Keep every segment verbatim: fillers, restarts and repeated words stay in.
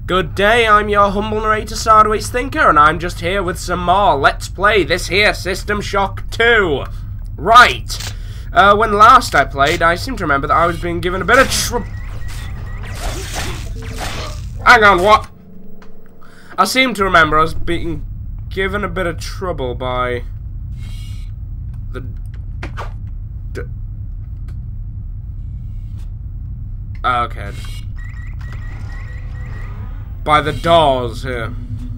Good day, I'm your humble narrator, Sideways Thinker, and I'm just here with some more Let's Play this here System Shock two. Right. Uh, when last I played, I seem to remember that I was being given a bit of trouble. Hang on, what? I seem to remember I was being given a bit of trouble by the... D okay. By the doors here.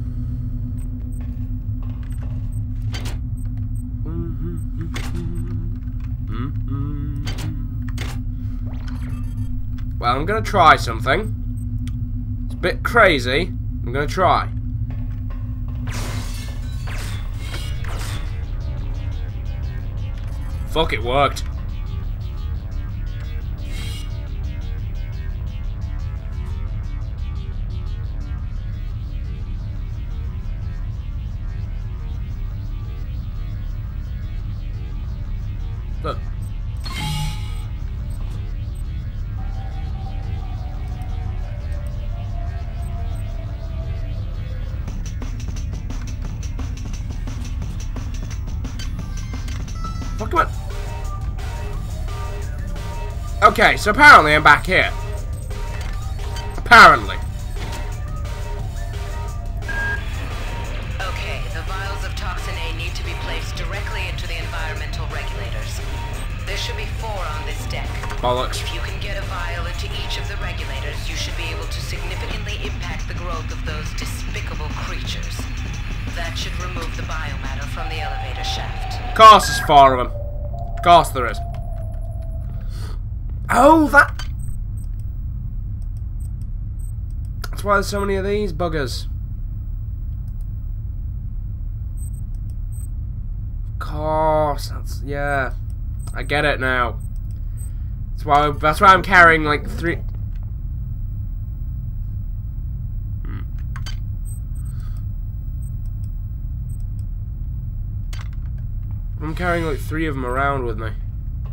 Well, I'm gonna try something. It's a bit crazy. I'm gonna try. Fuck, it worked. Look. Fuck, come on. Okay, so apparently I'm back here. Apparently. Okay, the vials of Toxin A need to be placed directly into the environmental regulators. There should be four on this deck. Bollocks. If you can get a vial into each of the regulators, you should be able to significantly impact the growth of those despicable creatures. That should remove the biomatter from the elevator shaft. Of course there's four of them. Of course there is. Oh, that... That's why there's so many of these buggers. Of course, that's... yeah. I get it now. That's why, that's why I'm carrying, like, three... Hmm. I'm carrying, like, three of them around with me.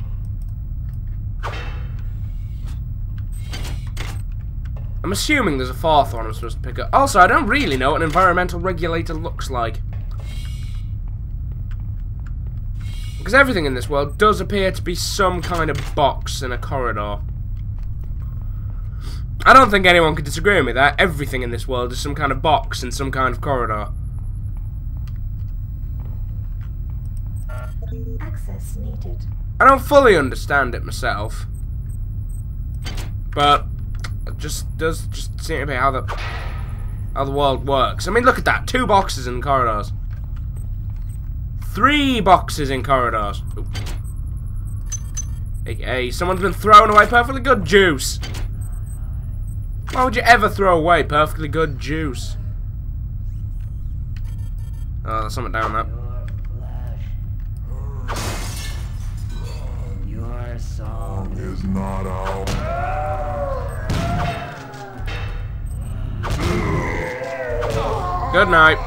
I'm assuming there's a fourth one I'm supposed to pick up. Also, I don't really know what an environmental regulator looks like. Because everything in this world does appear to be some kind of box in a corridor. I don't think anyone could disagree with me that everything in this world is some kind of box in some kind of corridor. Access needed. I don't fully understand it myself. But it just does just seem to be how the how the world works. I mean, look at that. Two boxes in corridors. Three boxes in corridors. Ooh. Hey, hey, someone's been throwing away perfectly good juice. Why would you ever throw away perfectly good juice? Oh, there's something down there. Your song is not out. Good night.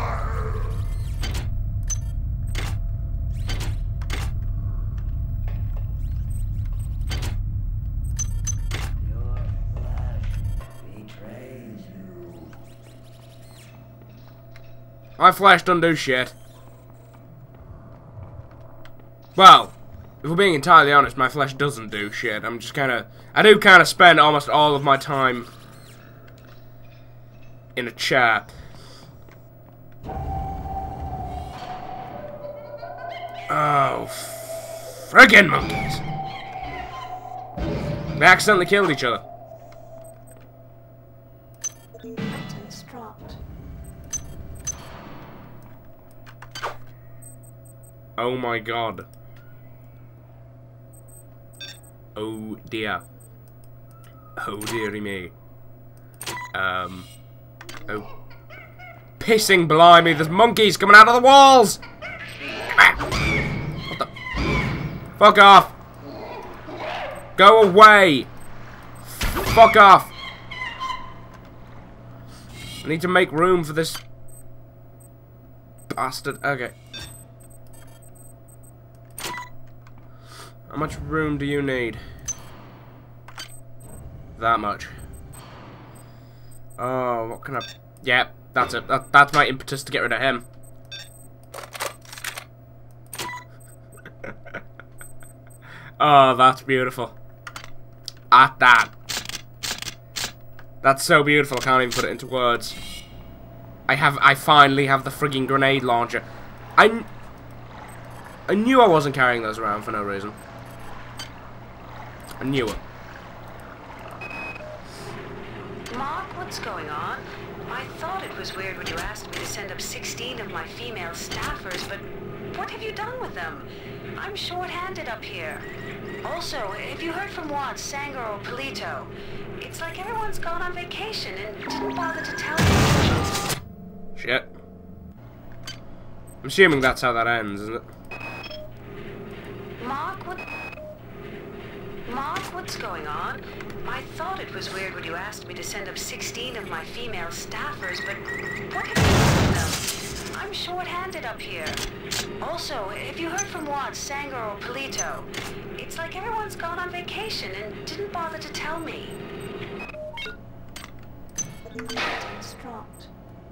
My flesh don't do shit. Well, if we're being entirely honest, my flesh doesn't do shit. I'm just kind of... I do kind of spend almost all of my time in a chair. Oh, friggin' monkeys. They accidentally killed each other. Items dropped. Oh my god. Oh dear. Oh dearie me. Um. Oh. Pissing blimey, there's monkeys coming out of the walls! What the? Fuck off! Go away! Fuck off! I need to make room for this bastard. Okay. How much room do you need? That much. Oh, what can I... Yeah, that's it. That, that's my impetus to get rid of him. Oh, that's beautiful. At that. That's so beautiful, I can't even put it into words. I have, I finally have the frigging grenade launcher. I, kn I knew I wasn't carrying those around for no reason. I knew it. Mark, what's going on? I thought it was weird when you asked me to send up sixteen of my female staffers, but what have you done with them? I'm short-handed up here. Also, have you heard from Watts, Sanger, or Polito? It's like everyone's gone on vacation and didn't bother to tell me. Shit. I'm assuming that's how that ends, isn't it? Mark, what... Mark, what's going on? I thought it was weird when you asked me to send up sixteen of my female staffers, but what have you done with them? I'm short-handed up here. Also, have you heard from Watts, Sanger, or Polito? It's like everyone's gone on vacation and didn't bother to tell me. Items dropped.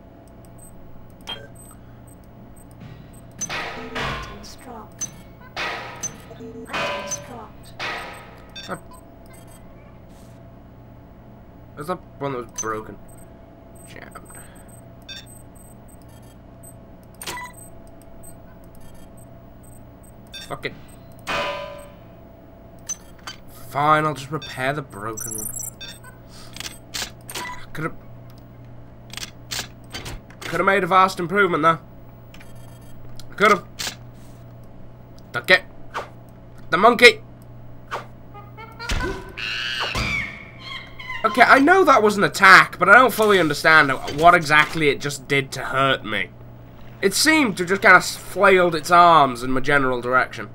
Items dropped. Items dropped. Uh, There's that one that was broken. Jammed. Fuck it. Fine, I'll just repair the broken one. Could have... Could have made a vast improvement there. Could have. Duck it. The monkey! Okay, I know that was an attack, but I don't fully understand what exactly it just did to hurt me. It seemed to just kind of flailed its arms in my general direction.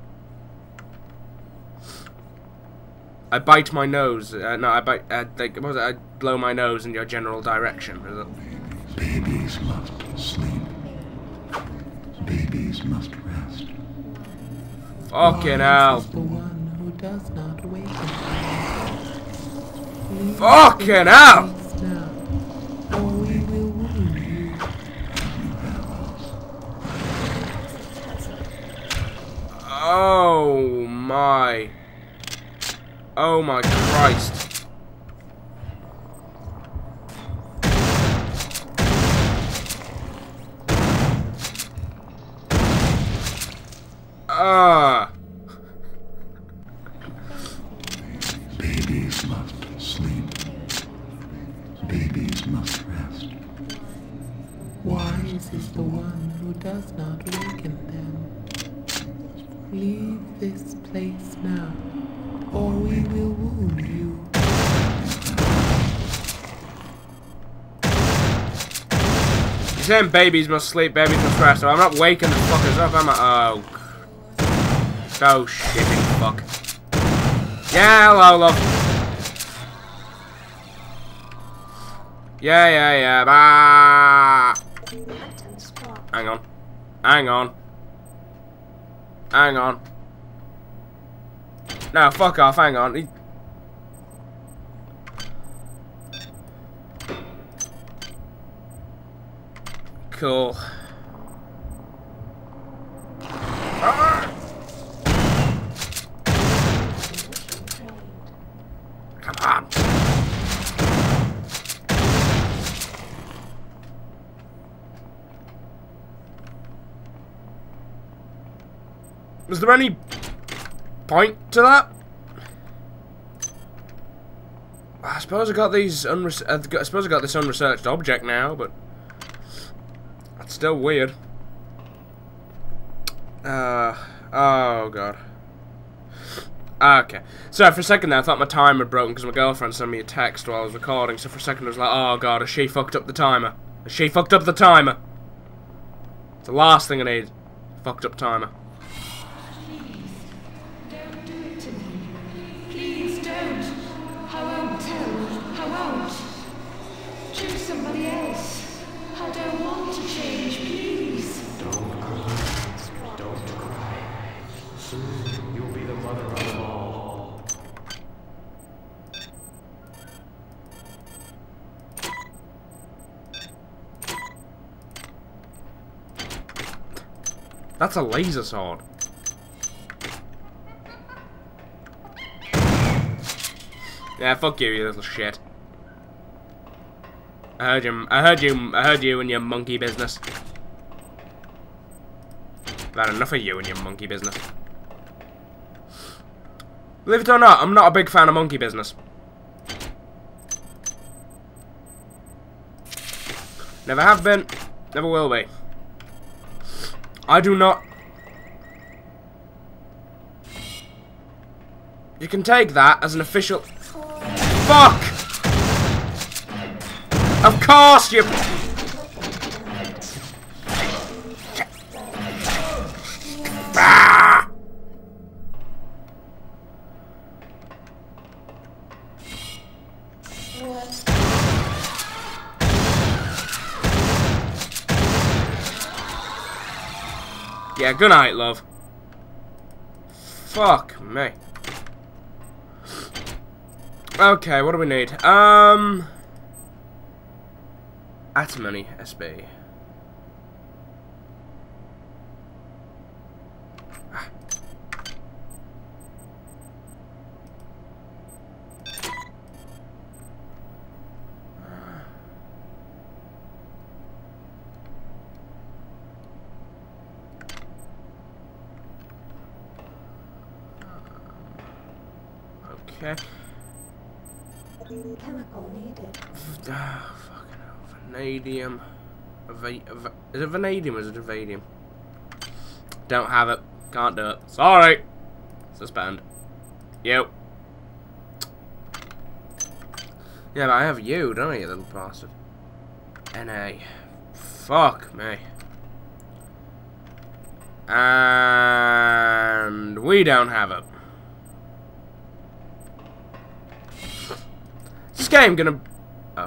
I bite my nose. Uh, no, I bite. Uh, like, what was it? I blow my nose in your general direction. Is it? Babies must sleep. Babies must rest. Fucking hell. The one who does not wake up. Fucking hell. Now, or we will wound you. Oh my. Oh my Christ. Ah. Babies must sleep. Babies must rest. Wise is the one who does not waken them. Leave this place now, or we will wound you. You're saying babies must sleep, babies must rest, so I'm not waking the fuckers up, am I? Oh. Oh, shitting fuck. Yeah, hello, love. Yeah, yeah, yeah, bah. Items dropped. Hang on. Hang on. Hang on. No, fuck off, hang on. He... Cool. Ah! Come on. Was there any point to that? I suppose I got these unre I suppose I got this unresearched object now, but that's still weird. Uh oh god. Okay. So for a second there, I thought my timer had broken because my girlfriend sent me a text while I was recording. So for a second I was like, oh god, has she fucked up the timer? Has she fucked up the timer? It's the last thing I need. Fucked up timer. Don't do it to me. Please don't. I won't tell. I won't. Choose somebody else. I don't want to change, please. Don't cry. Don't cry. Soon you'll be the mother of them all. That's a laser sword. Yeah, fuck you, you little shit. I heard you. I heard you. I heard you and your monkey business. I've had enough of you and your monkey business. Believe it or not, I'm not a big fan of monkey business. Never have been. Never will be. I do not. You can take that as an official. Fuck! Of course you. Ah! Yeah, good night, love. Fuck me. Okay, what do we need? Um... Atimony, S B. Ah. Okay. Chemical needed. Ah, fucking hell. Vanadium. Va va is it vanadium or is it vanadium? Don't have it. Can't do it. Sorry. Suspend. You. Yeah, but I have you, don't I, you little bastard? N A. Fuck me. And we don't have it. Is this game gonna... Oh.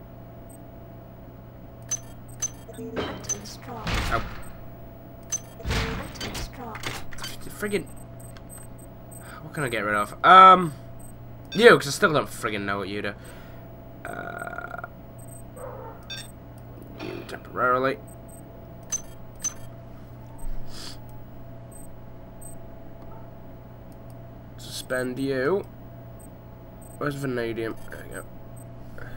Items dropped. Oh. Items dropped. Friggin... What can I get rid of? Um... You, because I still don't friggin' know what you do. Uh... You temporarily. Suspend you. Where's vanadium? There you go.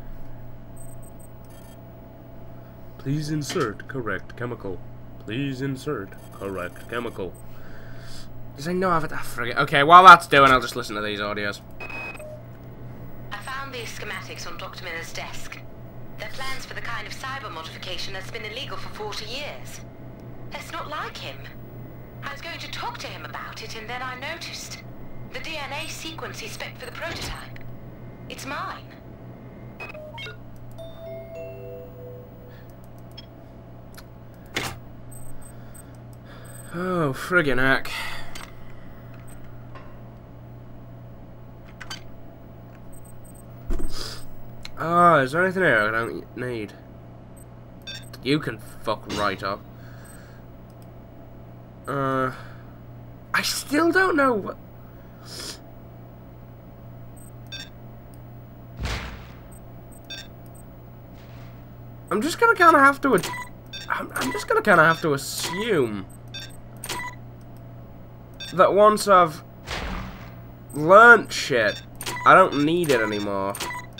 Please insert correct chemical. Please insert correct chemical. Does I know I've ah, forget. Okay, while that's doing, I'll just listen to these audios. I found these schematics on Doctor Miller's desk. They're plans for the kind of cyber modification that's been illegal for forty years. That's not like him. I was going to talk to him about it, and then I noticed the D N A sequence he spec'd for the prototype. It's mine. Oh, friggin' heck. Oh, is there anything here I don't need? You can fuck right up. Uh, I still don't know what... I'm just gonna kind of have to... I'm, I'm just gonna kind of have to assume that once I've learnt shit, I don't need it anymore.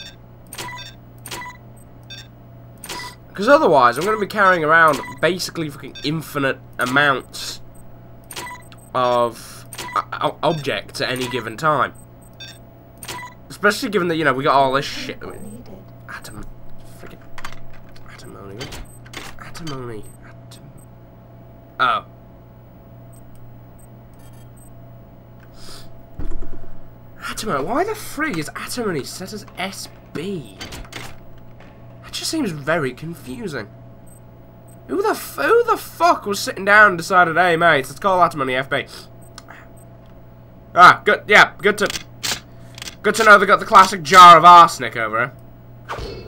Because otherwise, I'm going to be carrying around basically fucking infinite amounts of uh, objects at any given time. Especially given that, you know, we got all this shit. I mean, atom... Friggin... Atimony. Atimony. Atom... Oh. Atimony. Why the frig is Atimony set as S B? That just seems very confusing. Who the f who the fuck was sitting down and decided, hey mate, let's call Atimony F B? Ah, good. Yeah, good to good to know they got the classic jar of arsenic over here.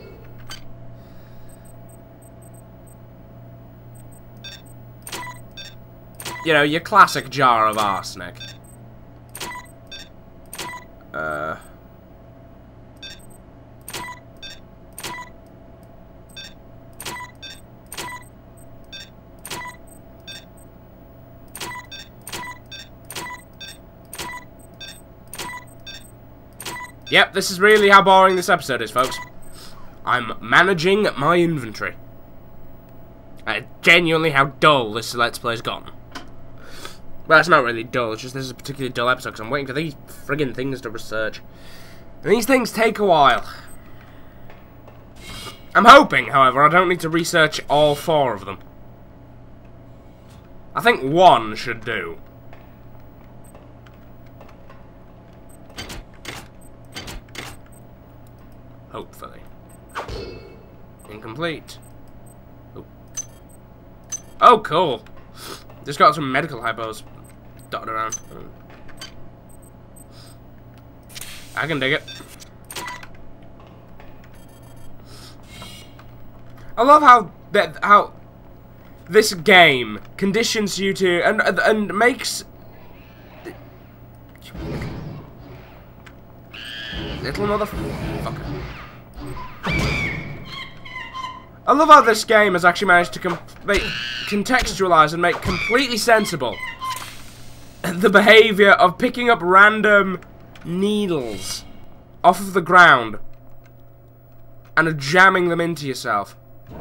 You know, your classic jar of arsenic. Uh. Yep, this is really how boring this episode is, folks. I'm managing my inventory. Uh, genuinely how dull this Let's Play's gotten. Well, it's not really dull, it's just this is a particularly dull episode because I'm waiting for these friggin' things to research. And these things take a while. I'm hoping, however, I don't need to research all four of them. I think one should do. Hopefully. Incomplete. Oh, oh cool. Just got some medical hypos dotted around. I can dig it. I love how that how this game conditions you to and and makes little motherfucker. I love how this game has actually managed to com make, contextualize and make completely sensible the behavior of picking up random needles off of the ground and jamming them into yourself.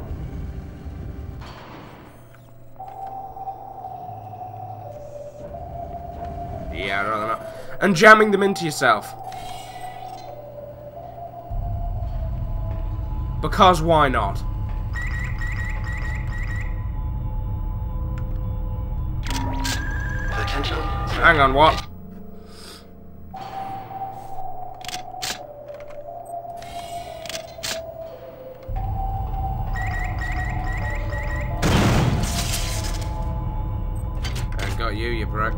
Yeah, I'd rather not. And jamming them into yourself. Because why not? Potential. Hang on, what? I got you, you prick.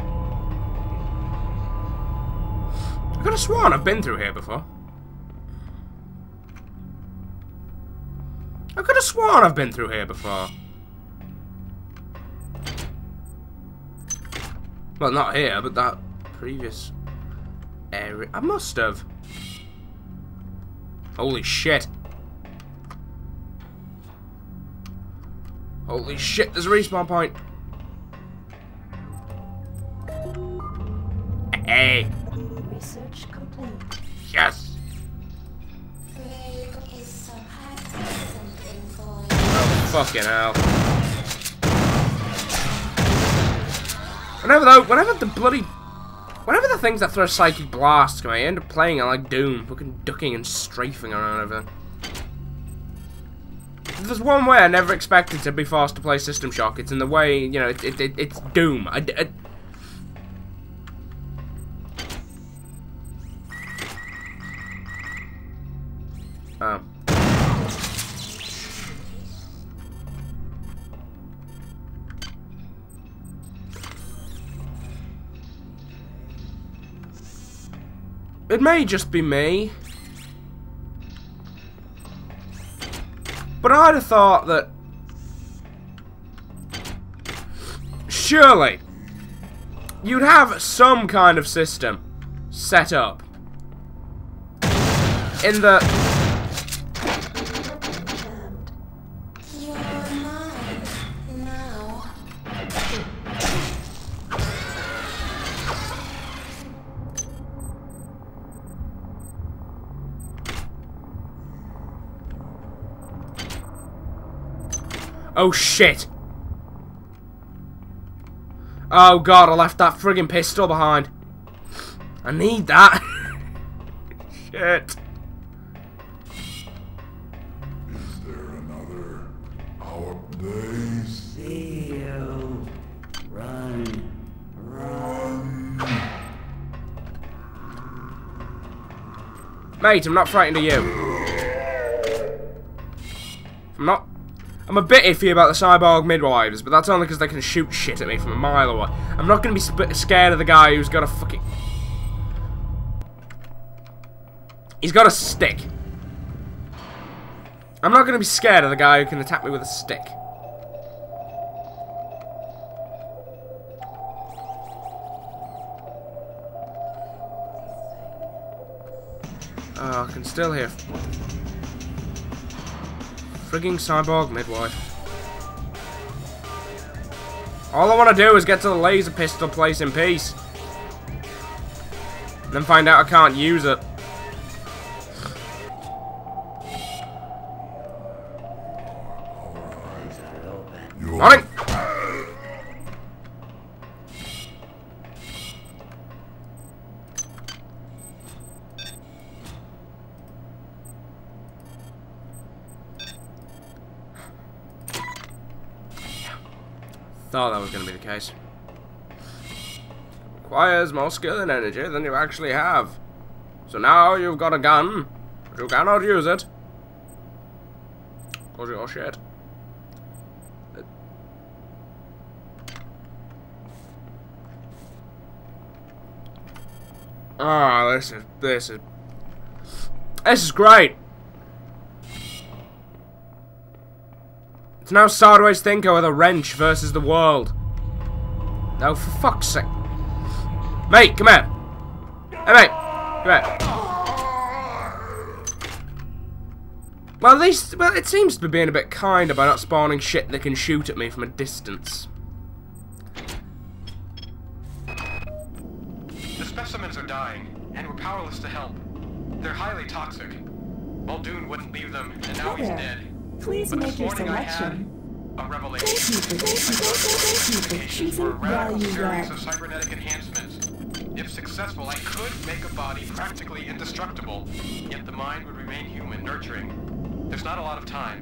I could have sworn I've been through here before. I could have sworn I've been through here before. Well, not here, but that previous area. I must have. Holy shit. Holy shit, there's a respawn point. Hey. Research complete. Yes. Oh, fucking hell. Whenever though, whenever the bloody, whenever the things that throw psychic blasts come, I end up playing it like Doom, fucking ducking and strafing around everything. There's one way I never expected to be forced to play System Shock. It's in the way, you know, it, it, it it's Doom. I, I, oh. It may just be me, but I'd have thought that surely you'd have some kind of system set up in the You're mine now. oh shit. Oh god, I left that friggin' pistol behind. I need that. Shit. Is there another our day? See you. Run. Run. Mate, I'm not frightened of you. I'm not. I'm a bit iffy about the cyborg midwives, but that's only because they can shoot shit at me from a mile away. I'm not going to be sp scared of the guy who's got a fucking... He's got a stick. I'm not going to be scared of the guy who can attack me with a stick. Oh, I can still hear... frigging cyborg midwife. All I want to do is get to the laser pistol place in peace. And then find out I can't use it. Morning! Thought that was going to be the case. Requires more skill and energy than you actually have. So now you've got a gun, but you cannot use it. Cause you're shit. Ah, oh, this is this is this is great. It's now Sideways Thinker with a wrench versus the world. No, for fuck's sake. Mate, come here. Hey, mate. Come here. Well, at least, well, it seems to be being a bit kinder by not spawning shit that can shoot at me from a distance. The specimens are dying, and we're powerless to help. They're highly toxic. Muldoon wouldn't leave them, and now he's dead. Please But make this your morning I had selection. a revelation. Thank you for thank you for thank you for choosing For a radical value series that. of cybernetic enhancements. If successful, I could make a body practically indestructible, yet the mind would remain human, nurturing. There's not a lot of time.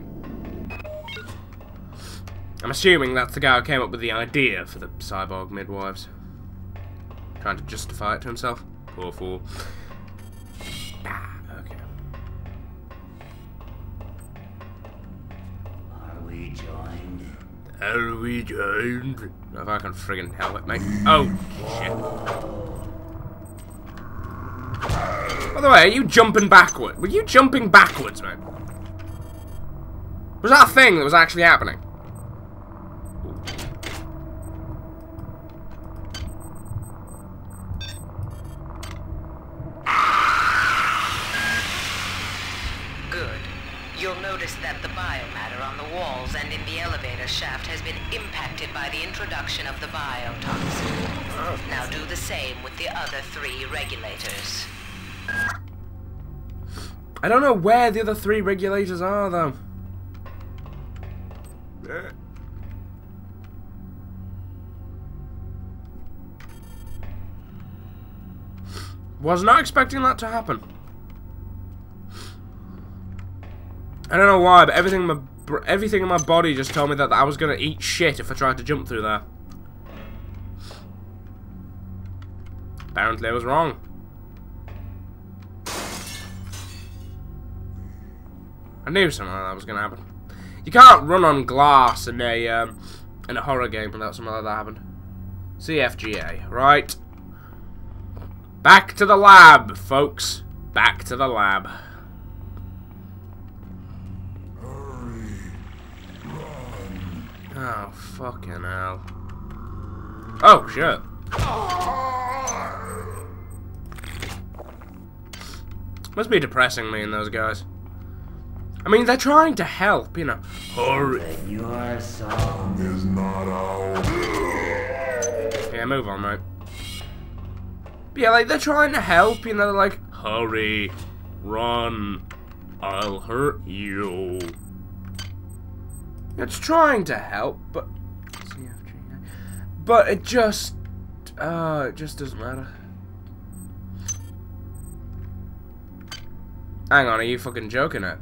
I'm assuming that's the guy who came up with the idea for the cyborg midwives. Trying to justify it to himself. Poor fool. Ah, okay. Are we joined? Are we joined? If I can friggin' help it, mate. Oh, shit. By the way, are you jumping backward? Were you jumping backwards, mate? Was that a thing that was actually happening? Good. You'll notice that the biomatter on the walls and in the elevator shaft has been impacted by the introduction of the biotoxin. Now do the same with the other three regulators. I don't know where the other three regulators are, though. Was not expecting that to happen. I don't know why, but everything in my everything in my body just told me that I was gonna eat shit if I tried to jump through there. Apparently, I was wrong. I knew something like that was gonna happen. You can't run on glass in a um, in a horror game without something like that happened. C F G A, right? Back to the lab, folks. Back to the lab. Hurry. Run. Oh, fucking hell. Oh, shit. Must be depressing, me and those guys. I mean, they're trying to help, you know. Hurry. But your song Is not out. Yeah, move on, mate. But yeah, like, they're trying to help, you know, like, hurry, run, I'll hurt you. It's trying to help, but... But it just... Uh, it just doesn't matter. Hang on, are you fucking joking it?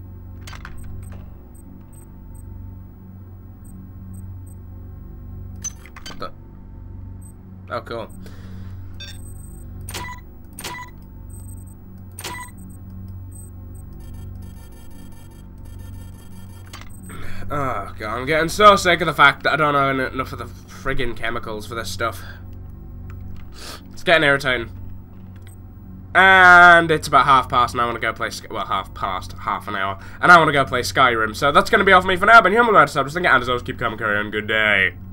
What the... Oh, cool. Oh god, I'm getting so sick of the fact that I don't know enough of the friggin' chemicals for this stuff. It's getting irritating. And it's about half past and I want to go play, well, half past, half an hour. And I want to go play Skyrim. So that's going to be all for me for now. But here I'm going to stop. Just thinking, and as always, keep calm and carry on. Good day.